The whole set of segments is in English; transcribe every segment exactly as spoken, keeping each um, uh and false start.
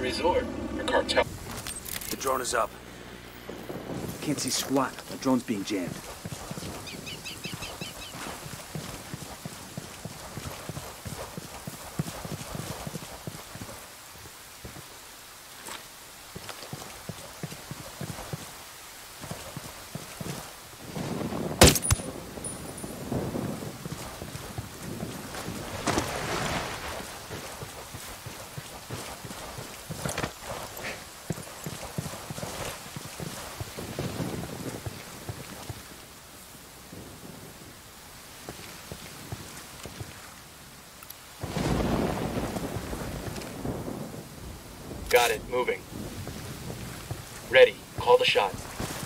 resort. A cartel. The drone is up. Can't see squat. The drone's being jammed. Got it, moving. Ready, call the shot.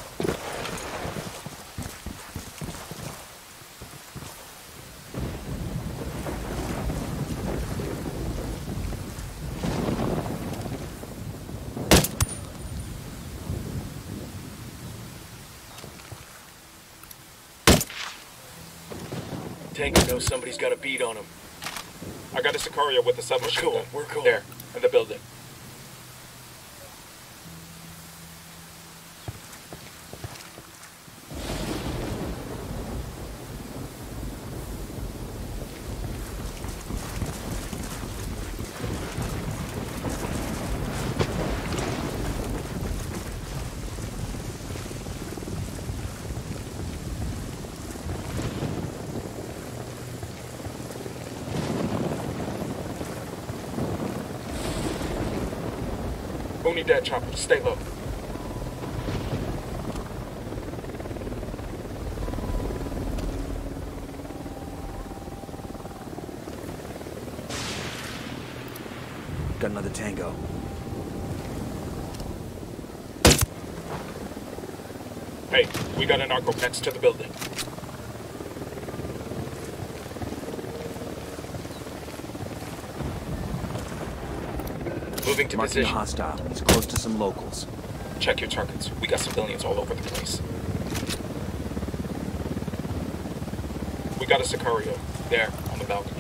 Tango knows somebody's got a bead on him. I got a Sicario with the submachine We're cool, gun. we're cool. There, in the building. Only dead, Chopper. Stay low. Got another Tango. Hey, we got a narco next to the building. Moving to Marking a position. hostile. He's close to some locals. Check your targets. We got civilians all over the place. We got a Sicario. There, on the balcony.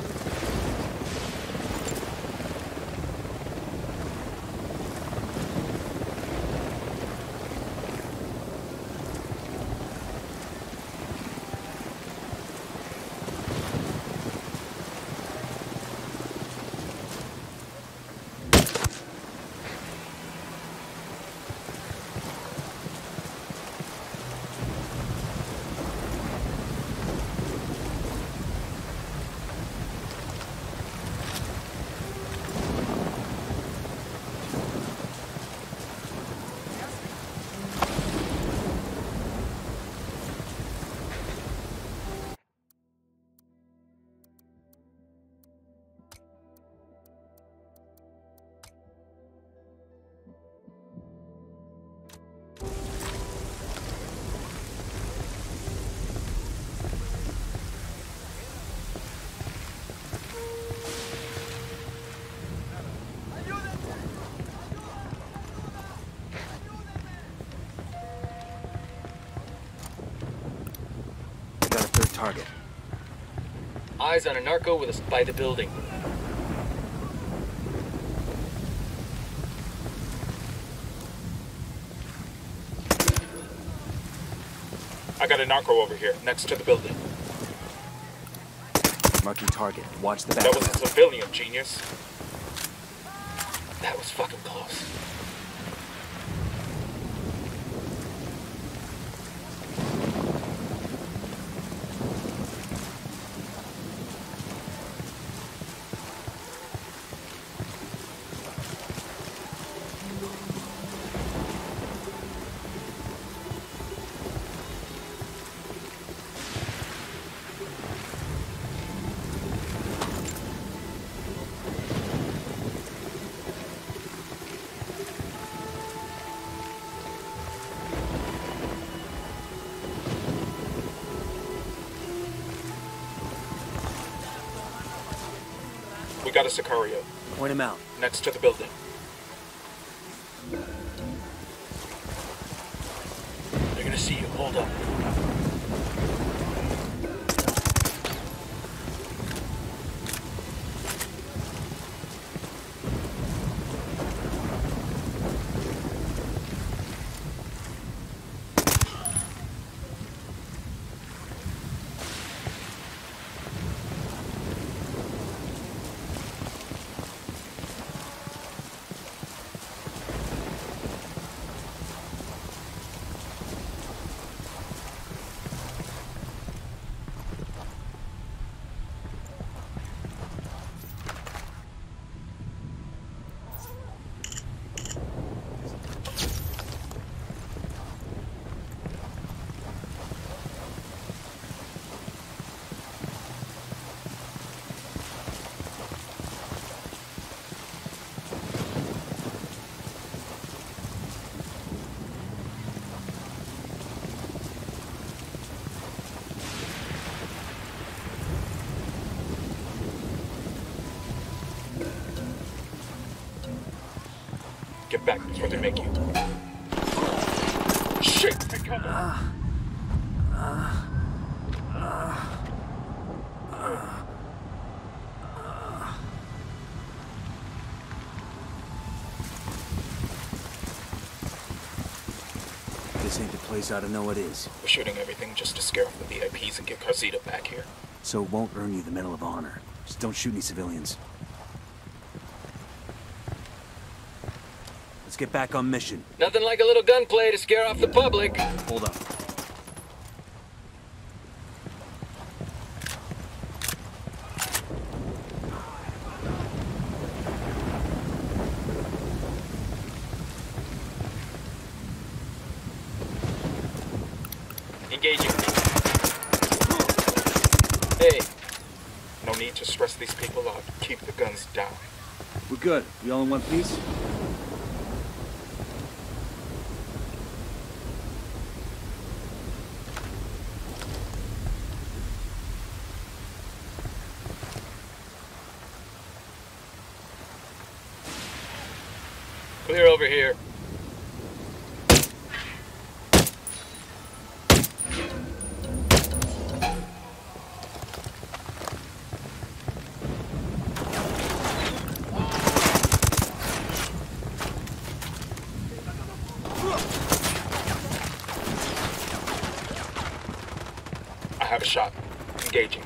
Got a third target. Eyes on a narco with us by the building. I got a narco over here, next to the building. Marking target. Watch the back. That was a civilian, genius. That was fucking close. We got a Sicario, Point him out. next to the building. They're gonna see you. Hold up. Back, that's where they make you. Shit! Take cover! Uh, uh, uh, uh, This ain't the place I ought to know it is. We're shooting everything just to scare off the V I Ps and get Carzita back here. So it won't earn you the Medal of Honor. Just don't shoot any civilians. Let's get back on mission. Nothing like a little gunplay to scare off the public. Hold up. Engaging. Hey. No need to stress these people out. Keep the guns down. We're good. We all in one piece? Clear over here. I have a shot. Engaging.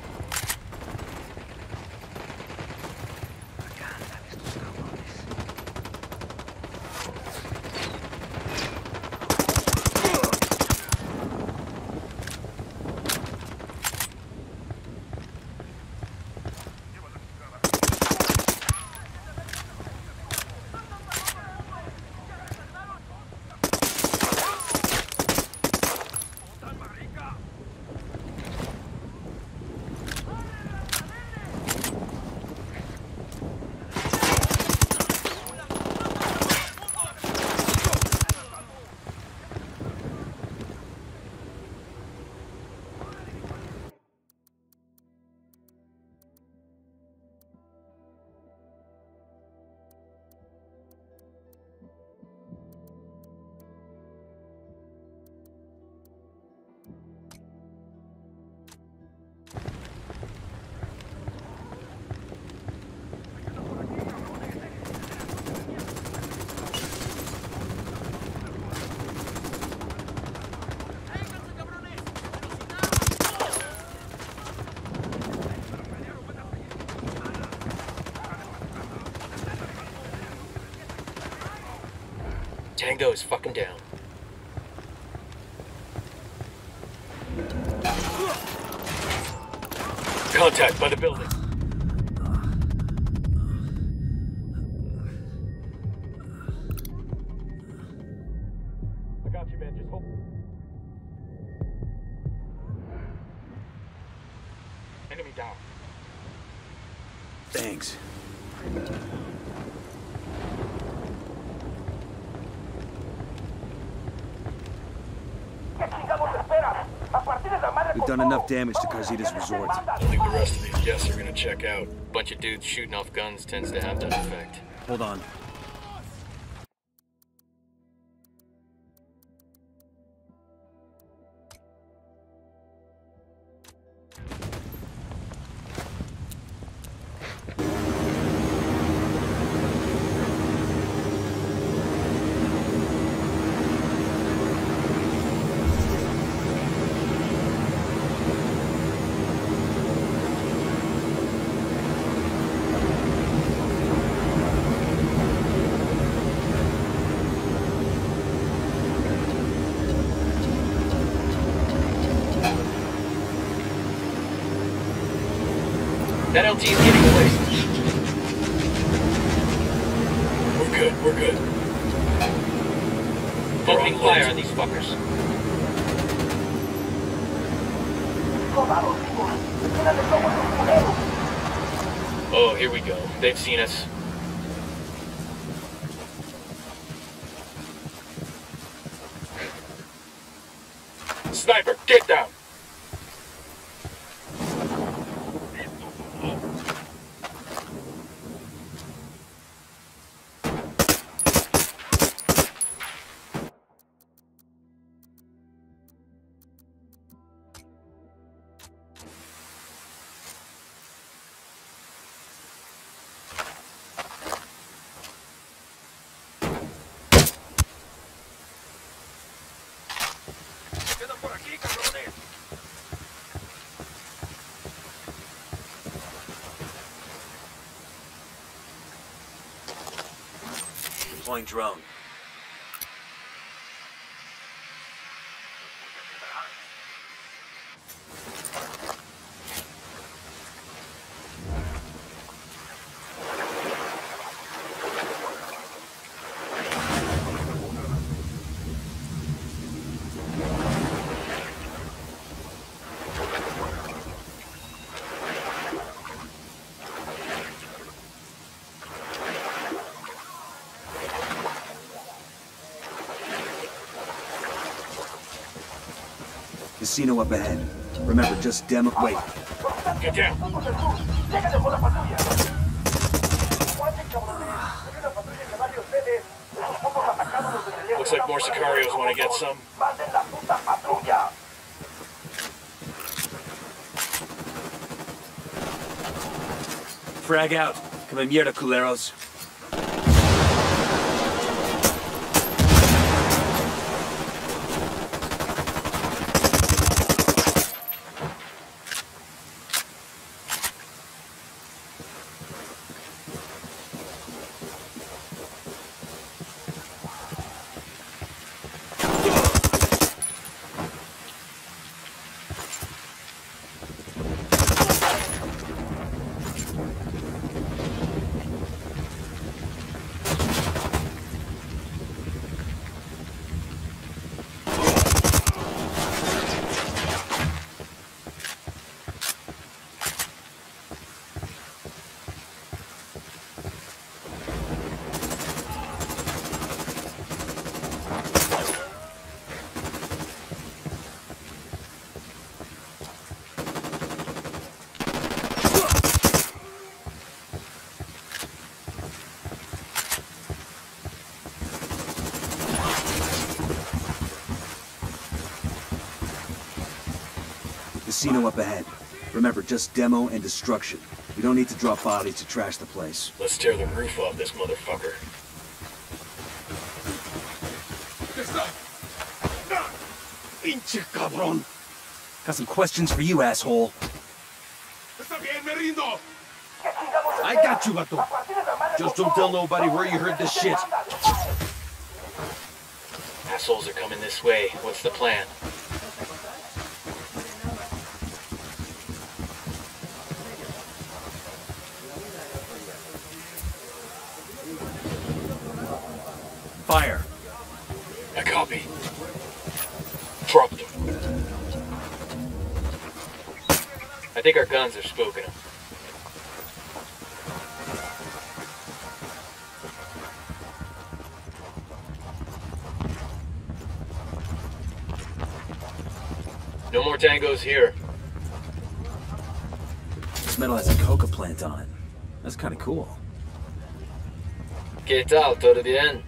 Tango is fucking down. Contact by the building. I got you, man. Just hold. Enemy down. Thanks. We've done enough damage to Carzita's resort. I think the rest of these guests are gonna check out. Bunch of dudes shooting off guns tends to have that effect. Hold on. That L T is getting away. We're good. We're good. Opening fire on these fuckers. Oh, here we go. They've seen us. Sniper, get down. Deploying drone. Casino up ahead. Remember, just demo- wait. Get down. Looks like more Sicarios want to get some. Frag out. Come mierda, culeros. Casino up ahead. Remember, just demo and destruction. We don't need to drop bodies to trash the place. Let's tear the roof off this motherfucker. Pinche cabrón. Got some questions for you, asshole. I got you, vato. Just don't tell nobody where you heard this shit. Assholes are coming this way. What's the plan? Fire. I copy. Drop them. I think our guns are spooking them. No more tangos here. This metal has a coca plant on it. That's kind of cool. ¿Qué tal? ¿Todo bien?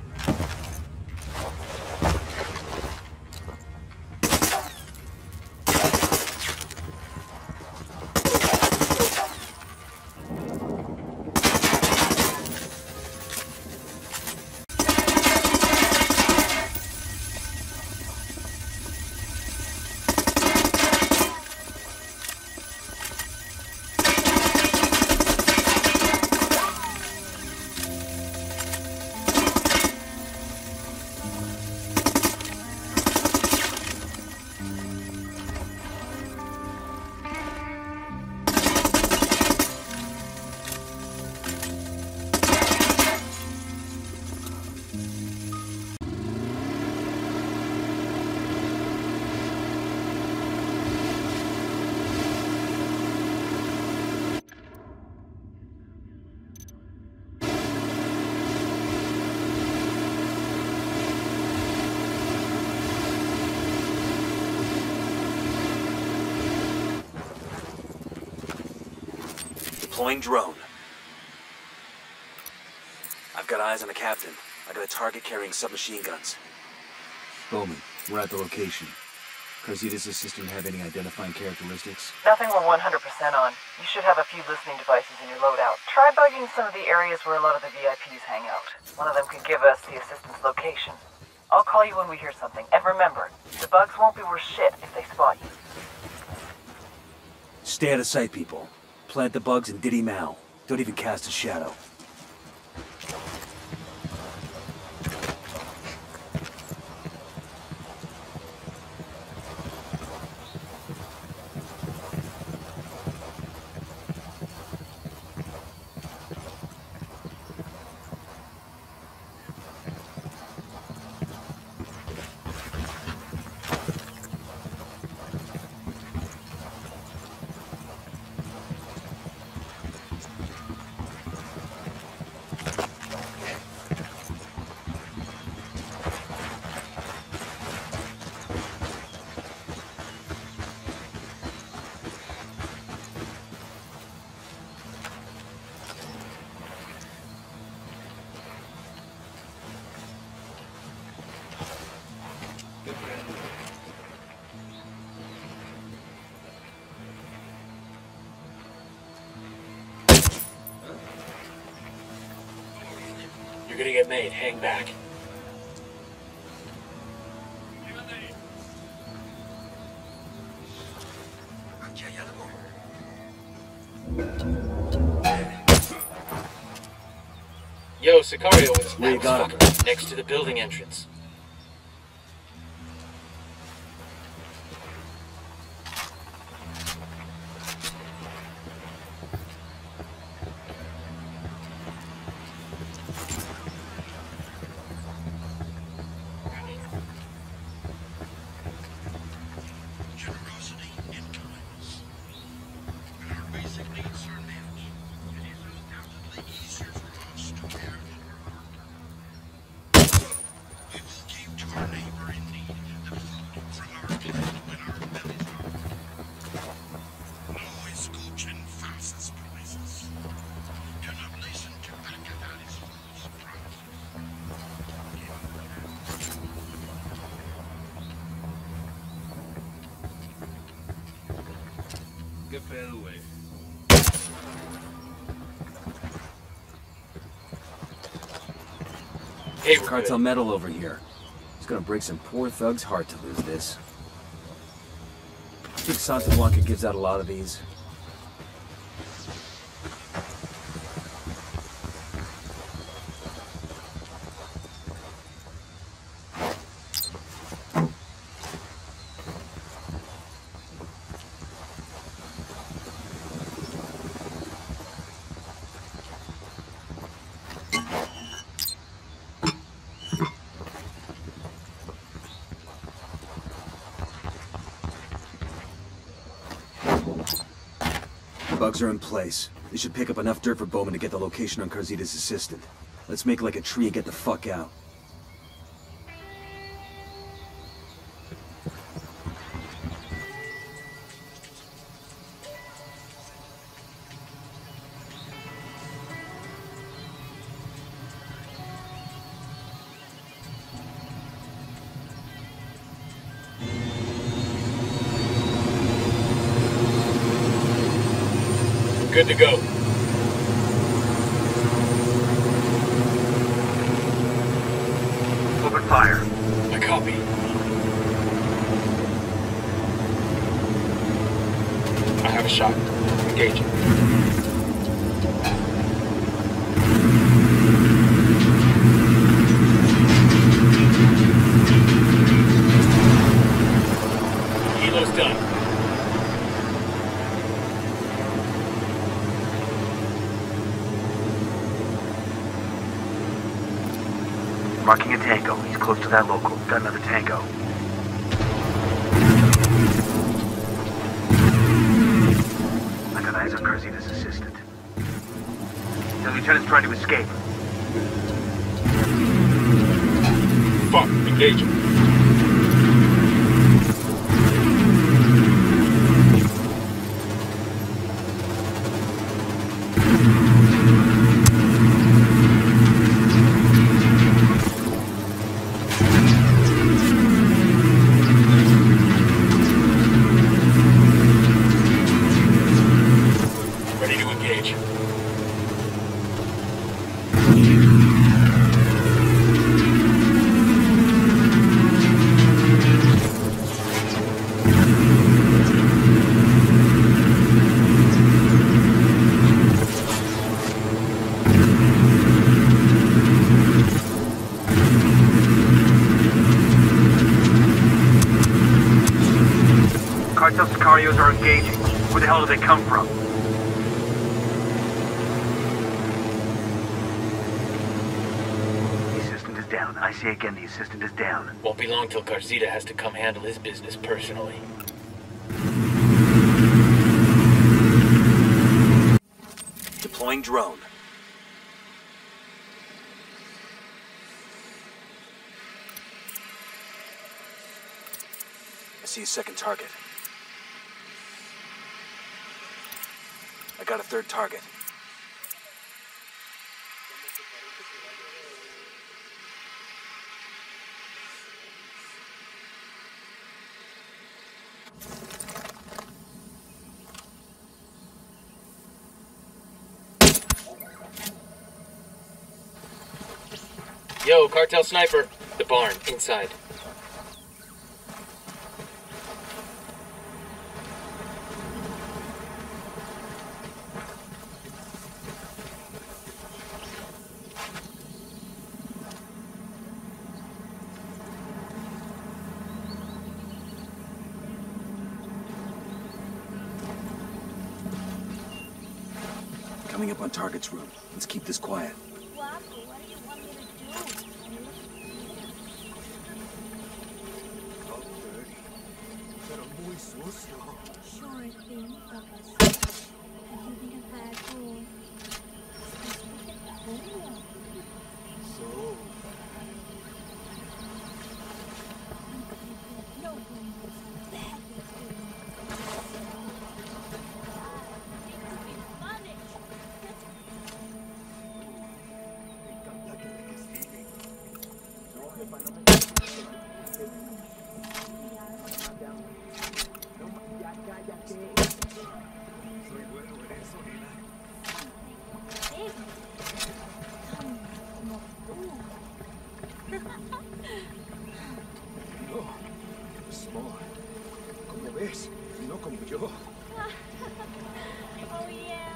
Deploying drone. I've got eyes on the captain. I got a target carrying submachine guns. Bowman, we're at the location. Carzitas' assistant have any identifying characteristics? Nothing we're one hundred percent on. You should have a few listening devices in your loadout. Try bugging some of the areas where a lot of the V I Ps hang out. One of them could give us the assistant's location. I'll call you when we hear something. And remember, the bugs won't be worth shit if they spot you. Stay out of sight, people. Plant the bugs in Diddy Mao. Don't even cast a shadow. You're gonna get made. Hang back. Yo, Sicario was Where you got him? fucking next to the building entrance. Get better way. Hey, we're Cartel good. metal over here. It's gonna break some poor thug's heart to lose this. I think Santa Blanca gives out a lot of these. Bugs are in place. They should pick up enough dirt for Bowman to get the location on Carzita's assistant. Let's make like a tree and get the fuck out. Good to go. Open fire. I copy. I have a shot. Engaging. Helo's done. Marking a tango. He's close to that local. Got another tango. I got eyes on Carzita's assistant. The lieutenant's trying to escape. Fuck. Engaging. Ready to engage. Cartel Sicarios are engaging. Where the hell do they come from? The assistant is down. I say again, the assistant is down. Won't be long till Carzita has to come handle his business personally. Deploying drone. I see a second target. I got a third target. Yo, cartel sniper. The barn, inside. Coming up on target's room. Let's keep this quiet. Guapo, what do you want me to do? Sure thing, Papas. Have you been a bad boy? So. No one knows how bad it's doing. Oh yeah.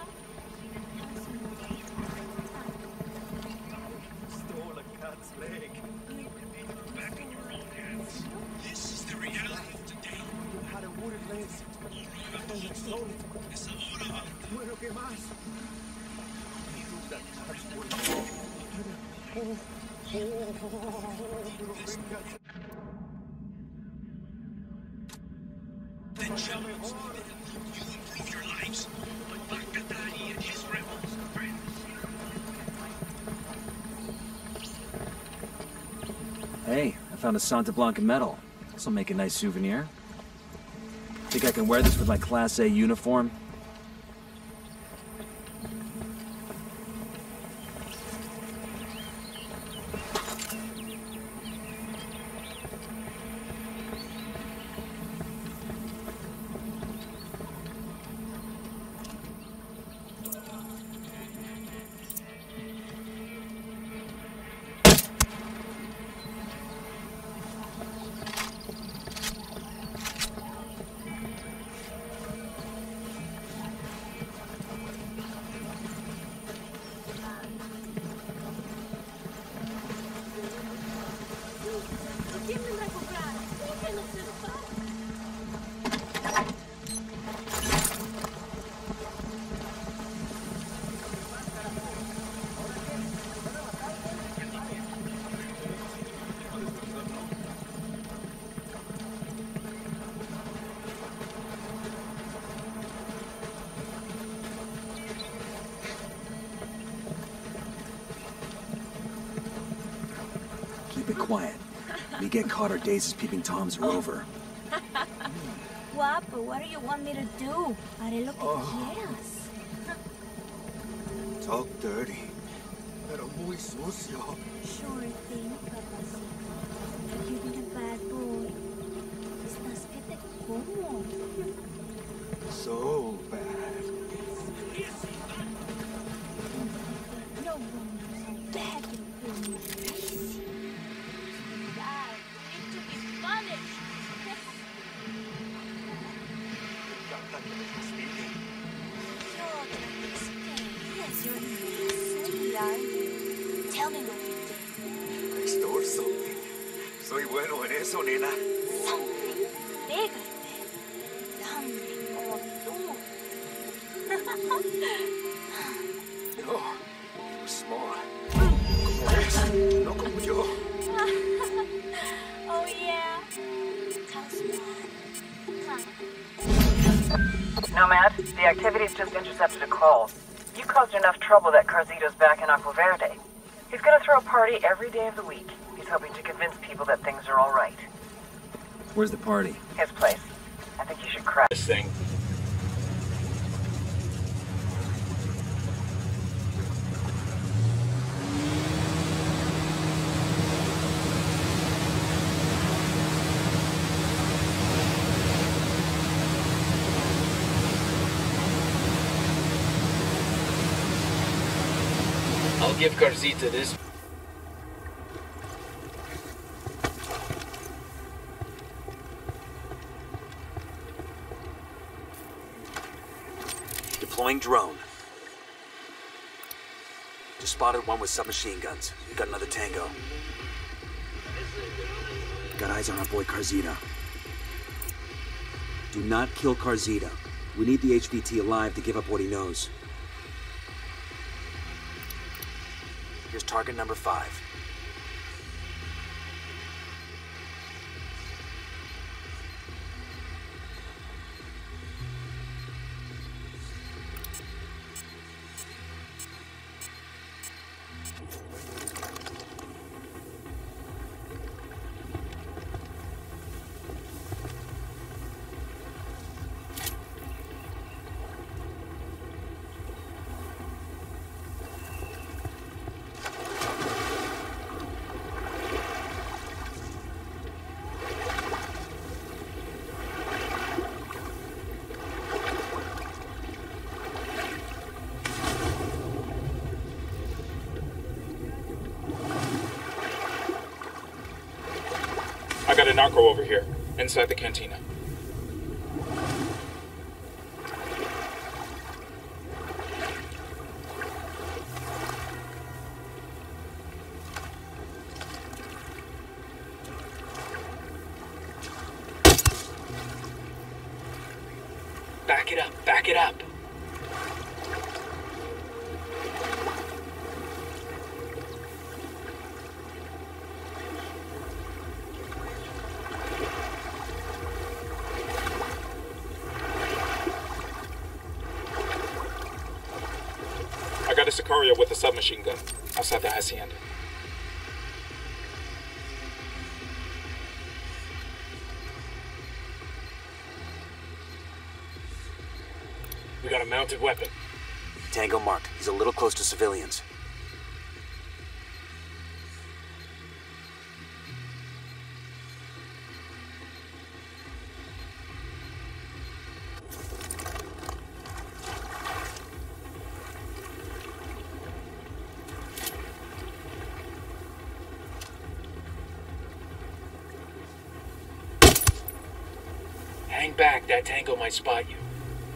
Stole a cat's leg. Back in your own hands. This is the reality of today. You had a wooded lens. And you stole it. Es ahora. Bueno, ¿qué más? That cat's worth. Oh, oh, oh, oh, the challenge is you improve your lives, but Bakatari and his rebels, friends. Hey, I found a Santa Blanca medal. This'll make a nice souvenir. Think I can wear this with my Class A uniform? Keep it quiet. We get caught, our days as peeping Toms are over. Guapo, what do you want me to do? Haré lo que Oh. quieras. Talk dirty, pero muy sucio. Sure thing, Papacito. Have you been a bad boy? Estás que te como. So bad. No one knows how bad you're doing. Dad, you need to be punished. Yo te Yes, you're silly, aren't you? Tell me what you did. I stole something. Soy bueno en eso, nena. Something. Pégate. Dame como tú. No, you're smart. Como es, no como yo. Oh, yeah. How smart. Nomad, the activity's just intercepted a call. You caused enough trouble that Carzito's back in Aqua Verde. He's gonna throw a party every day of the week. He's hoping to convince people that things are all right. Where's the party? His place. I think you should crash. This thing. I'll give Carzita this. Deploying drone. Just spotted one with submachine guns. We got another tango. Got eyes on our boy Carzita. Do not kill Carzita. We need the H V T alive to give up what he knows. Here's target number five. I got a narco over here, inside the cantina. Back it up, back it up. I got a Sicario with a submachine gun outside the hacienda. We got a mounted weapon. Tango marked. He's a little close to civilians. Hang back, that tango might spot you.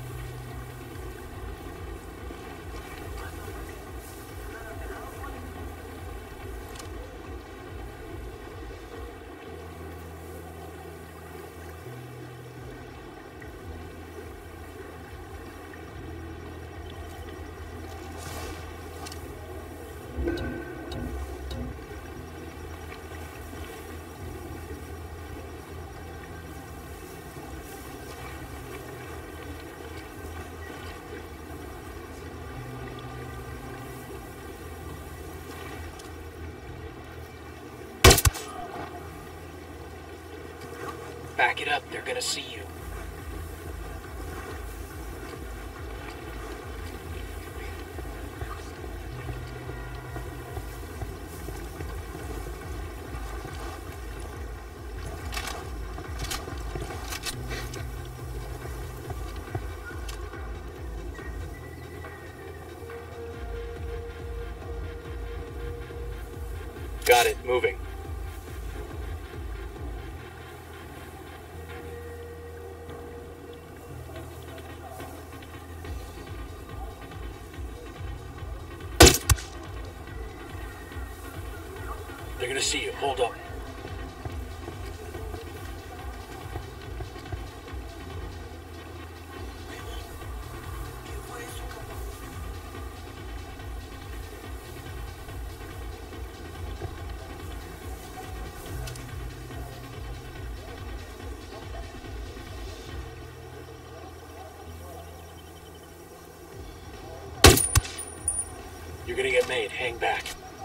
Back it up, they're gonna see you. Got it, moving. They're gonna see you. Hold up. You're gonna get made. Hang back.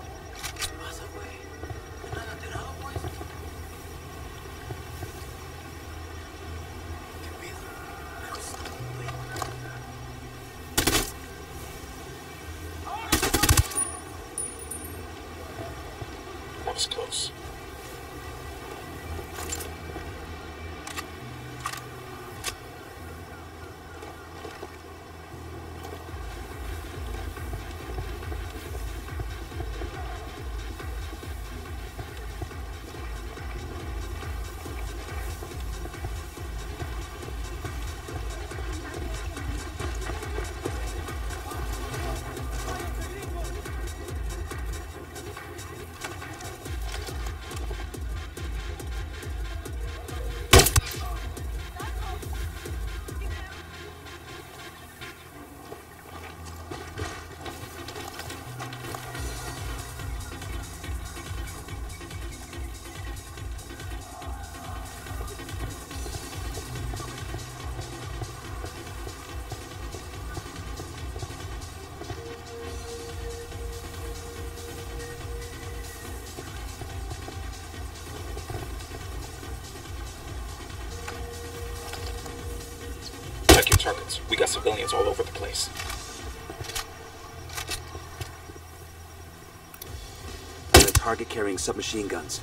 That was close. We got civilians all over the place. And a target carrying submachine guns.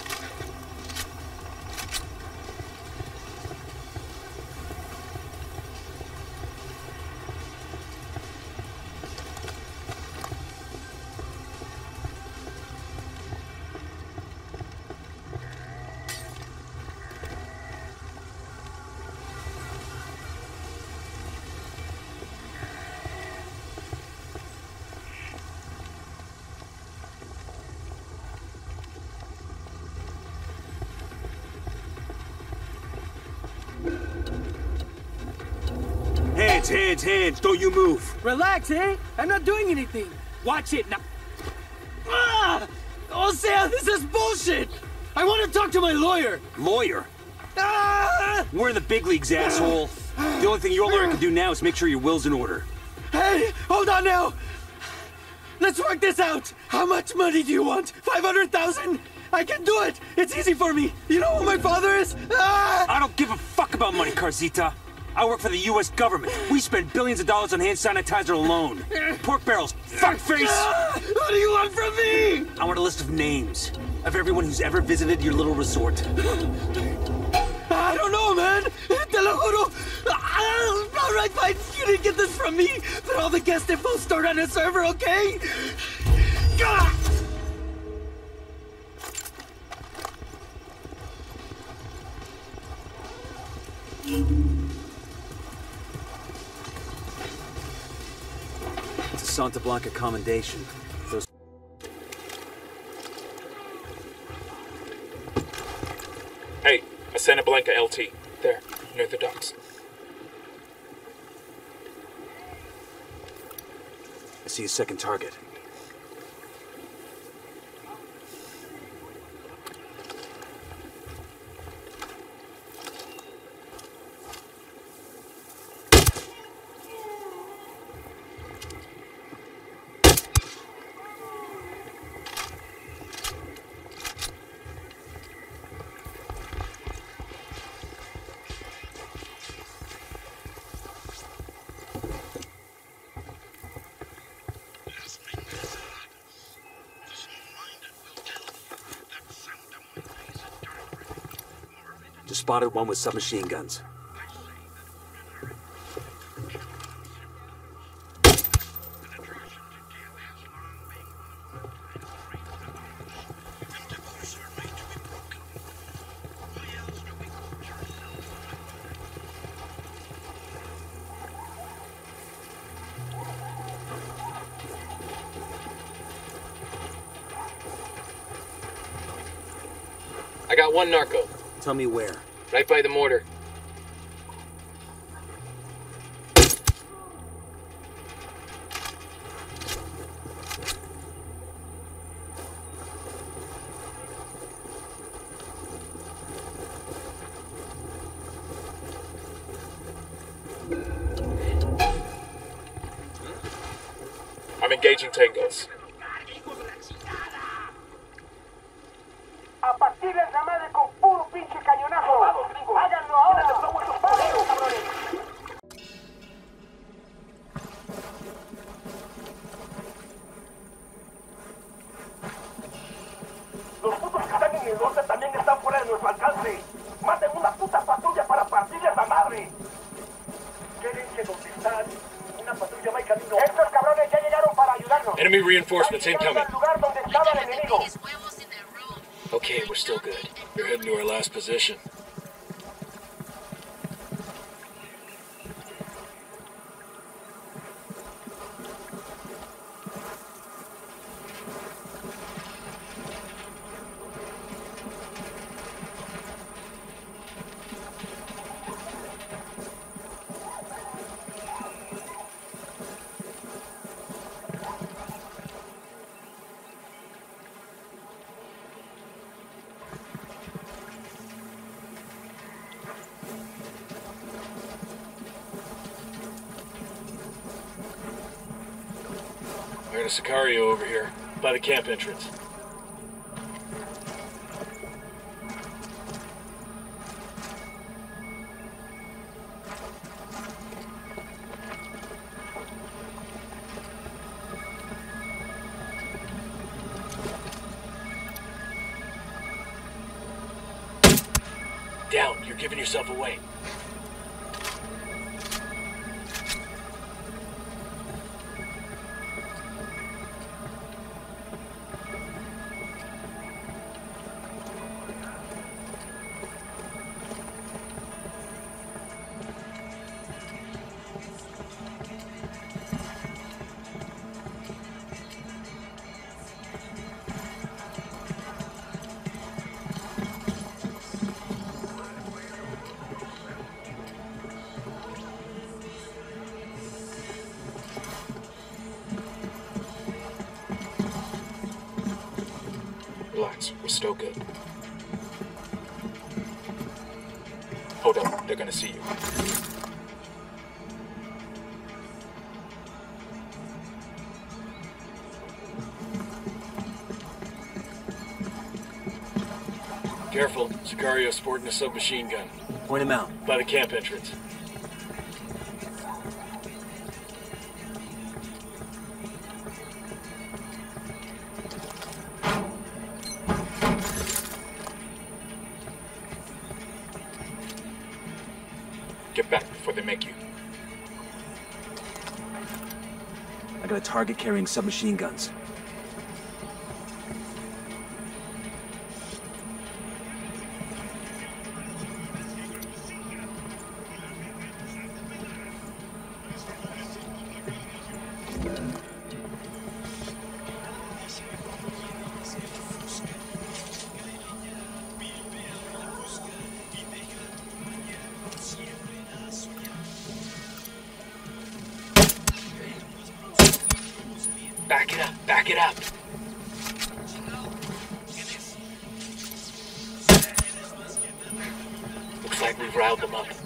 Hands, hands, hands, don't you move. Relax, eh? I'm not doing anything. Watch it now. Ah! Oh, Sam, this is bullshit! I want to talk to my lawyer. Lawyer? Ah! We're in the big leagues, asshole. The only thing your lawyer can do now is make sure your will's in order. Hey, hold on now. Let's work this out. How much money do you want? five hundred thousand? I can do it. It's easy for me. You know who my father is? Ah! I don't give a fuck about money, Carzita. I work for the U S government. We spend billions of dollars on hand sanitizer alone. Pork barrels, fuckface! Ah! What do you want from me? I want a list of names of everyone who's ever visited your little resort. I don't know, man. Te lo juro. Ah, all right, fine. You didn't get this from me, but all the guest info stored on a server, okay? Ah! It's a Santa Blanca commendation. Those Hey, a Santa Blanca L T. There, near the docks. I see a second target. Just spotted one with submachine guns. I got one narco, Tell me where. right by the mortar. I'm engaging tangos. A partir la madre con puro pinche cañonazo. Háganlo ahora. Vámonos, cabrones. Los putos que están en el norte también están fuera de nuestro alcance. Manden una puta patrulla para partirles la madre. ¿Quieren que donde están? Una patrulla va en camino. Estos cabrones ya llegaron para ayudarnos. Enemy reinforcements incoming. Al lugar donde estaba el enemigo. Okay, we're still good. We're heading to our last position. I got a Sicario over here, by the camp entrance. You're giving yourself away. Relax, we're still good. Hold up, they're gonna see you. Careful, Sicario's sporting a submachine gun. Point him out. By the camp entrance. Get back before they make you. I got a target carrying submachine guns. Back it up, back it up. Looks like we've riled them up.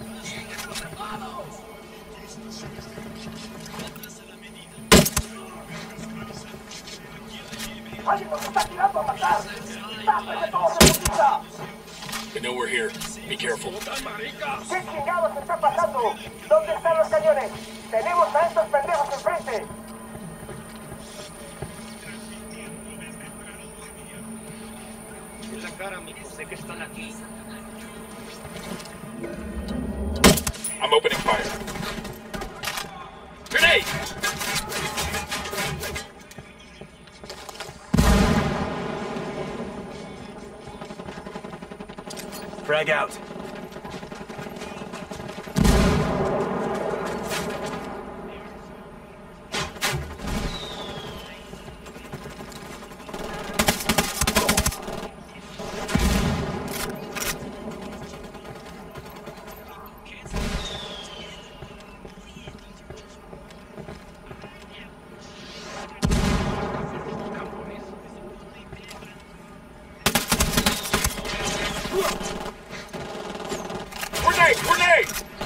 ¡Alguien nos está tirando a matar! ¡Tápense todos en putiza! They know we're here. Be careful. ¿Qué chingados está pasando? ¿Dónde están los cañones? ¡Tenemos a estos pendejos enfrente! En la cara, mijo, sé que están aquí. I'm opening fire. Grenade! Frag out. Grenade! Grenade!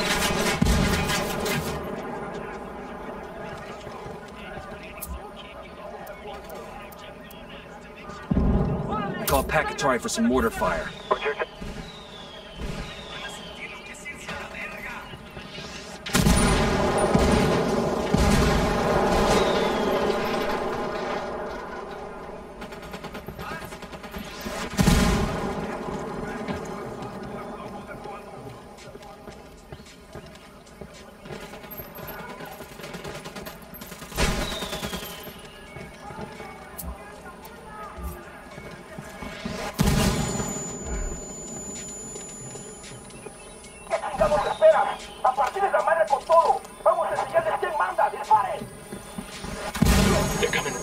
I call Pacatari for some mortar fire. ¡Chingados esperan! ¡A partir de la madre con todo! ¡Vamos a enseñarles quién manda! ¡Disparen! They're coming.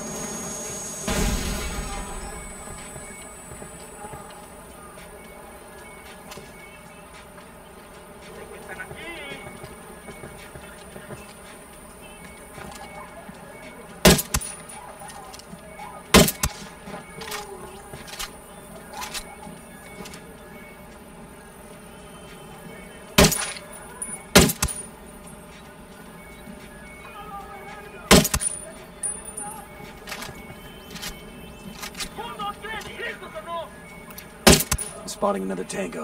Spotting another tango.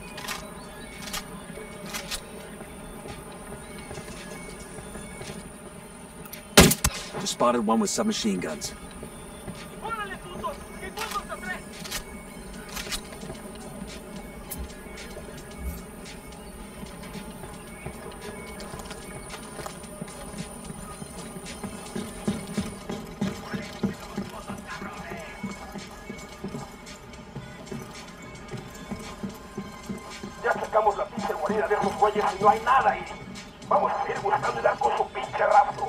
Just spotted one with submachine guns. salida de esos güeyes y no hay nada ahí. Vamos a seguir buscando y dar con su pinche rastro.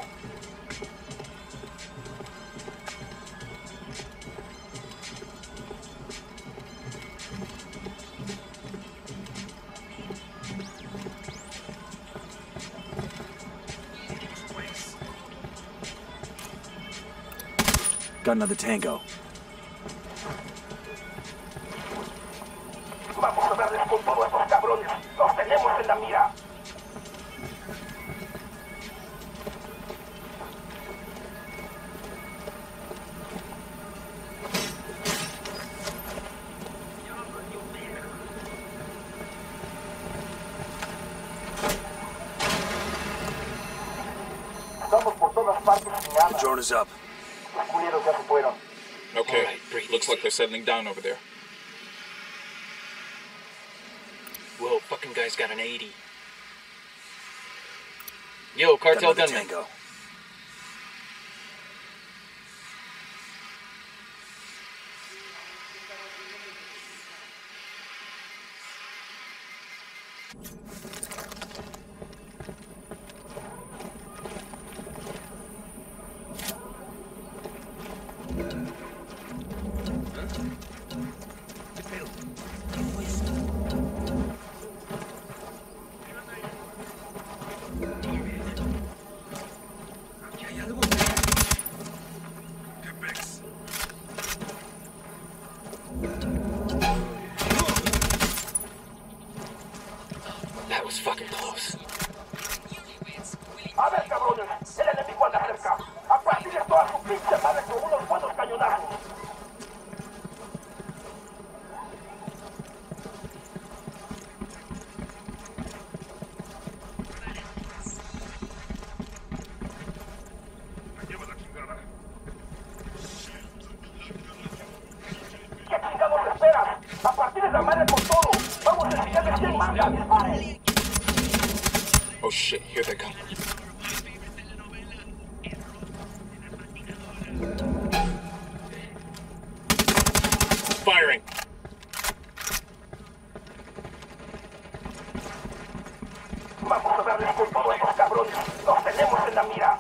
Got another tango. Vamos a darles con todos estos cabrones. Los tenemos en la mira. Estamos por todas partes sin nada. The drone is up. Los culeros ya se fueron. Okay, All right, breathe looks like easy. they're settling down over there. Whoa, fucking guy's got an eighty. Yo, cartel Got another gunman. tango. That was fucking close. A ver, cabrones, el enemigo anda cerca. A partir de toda su pinche madre con unos buenos cañonazos. ¿Qué chingados esperas? A partir de la madre con todo. Vamos a enseñarles quién manda. ¡Disparen! Oh shit, here they come. Firing. Vamos a darles con todos estos cabrones. Los tenemos en la mira.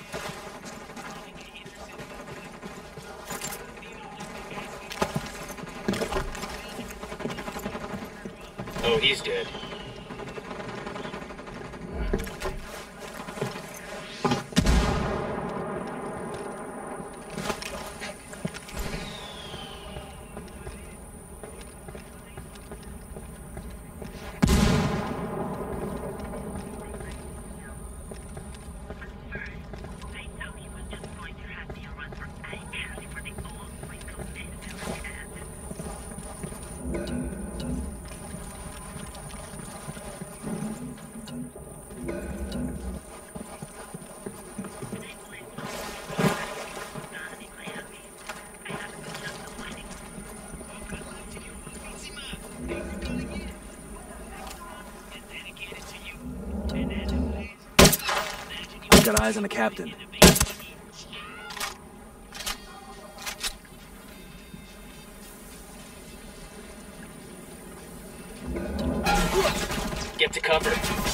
Oh, he's dead. Got eyes on the captain. Get to cover.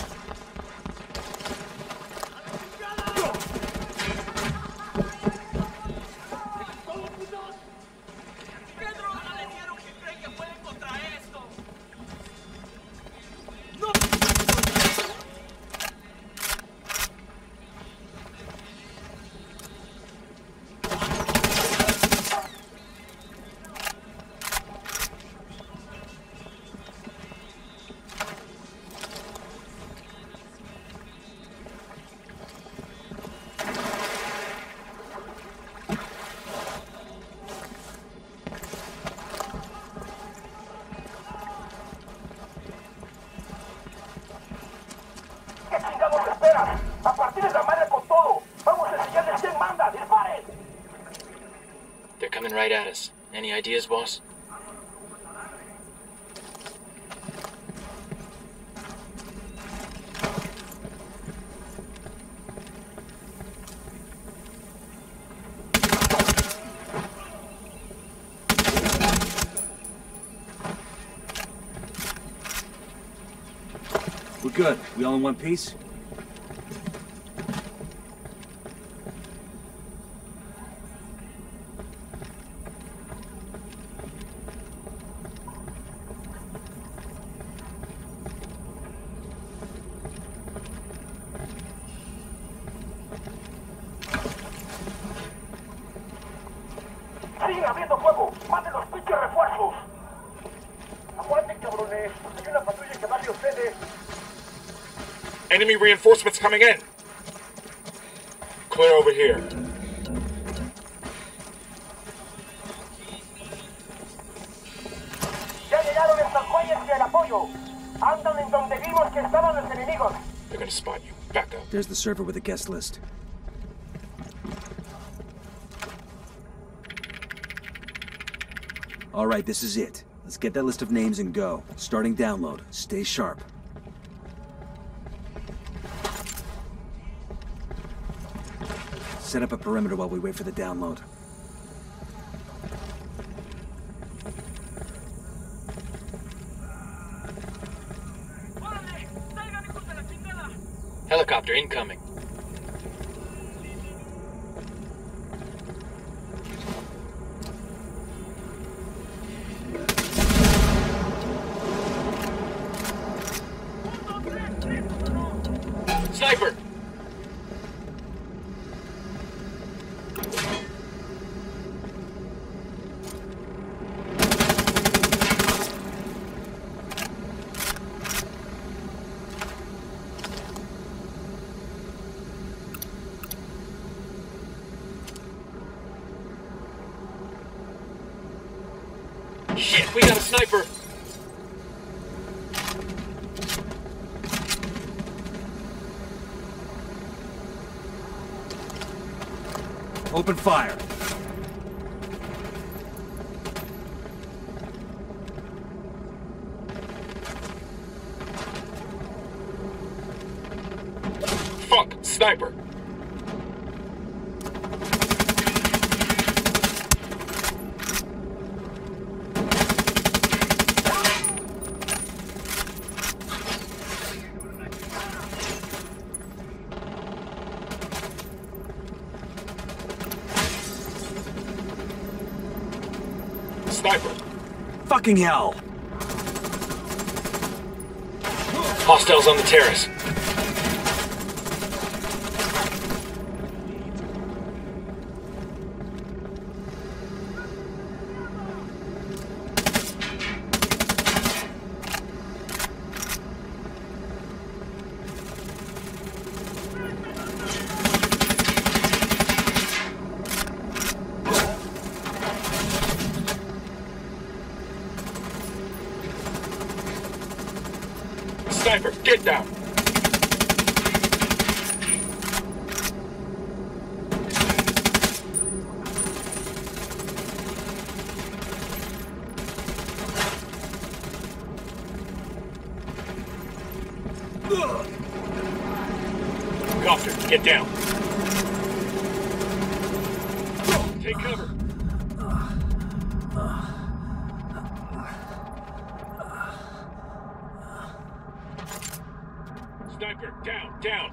¿Qué chingados esperas? A partir de la madre con todo. Vamos a enseñarles quién manda. ¡Disparen! They're coming right at us. Any ideas, boss? Good. We all in one piece? ¡Siguen abriendo fuego! ¡Maten los pinches refuerzos! ¡Aguanten, cabrones! ¡Hay una patrulla que va de ustedes! Enemy reinforcements coming in. Clear over here. ¡Ya llegaron estos güeyes y el apoyo! ¡Andan en donde vimos que estaban los enemigos! They're gonna spot you. Back up. There's the server with a guest list. All right, this is it. Let's get that list of names and go. Starting download. Stay sharp. Set up a perimeter while we wait for the download. Helicopter incoming. Sniper! Shit, we got a sniper! Open fire. Fuck! Sniper! Sniper! Fucking hell! Hostiles on the terrace. Sniper, get down! Copter, get down! Take cover! Sniper, down, down!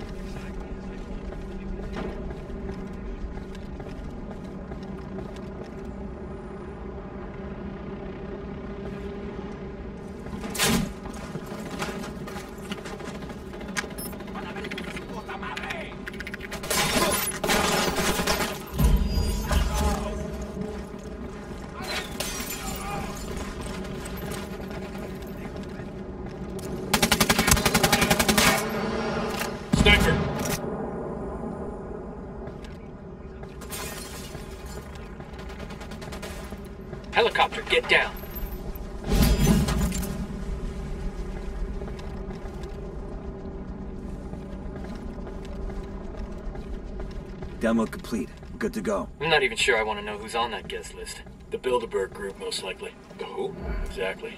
Sniper! Helicopter, get down. Download complete. Good to go. I'm not even sure I want to know who's on that guest list. The Bilderberg group, most likely. The who? Exactly.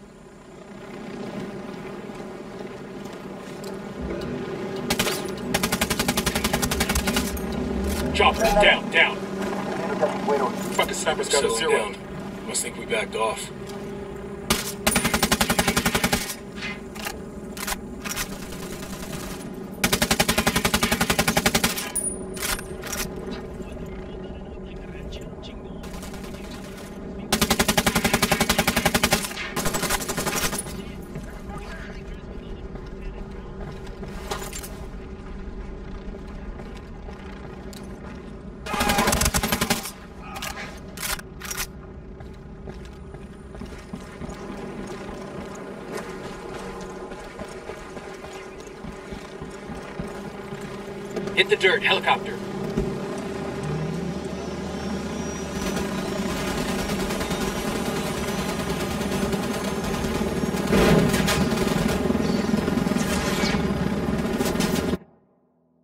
Chopper, down, down! Fueron. Fucking sniper's got a Slowing zero. down. Must think we backed off. Hit the dirt, helicopter.